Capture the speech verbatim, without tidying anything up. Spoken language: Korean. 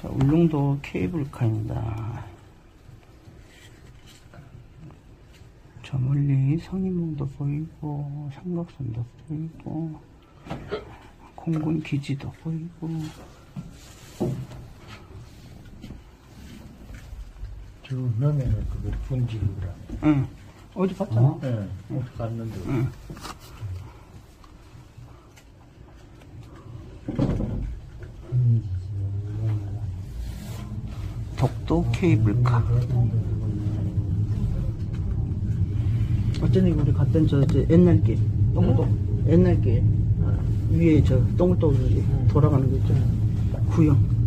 자, 울릉도 케이블카입니다. 저 멀리 성인봉도 보이고 삼각선도 보이고 공군 기지도 보이고. 저 넘에는 그거 분지구라. 응. 어디 봤잖아. 어? 예, 네, 어디 갔는데. 응. 독도 케이블카. 어쩌니 우리 갔던 저, 저 옛날 길, 똥도 옛날 길 위에 저 똥도 돌아가는 거 있죠. 구형.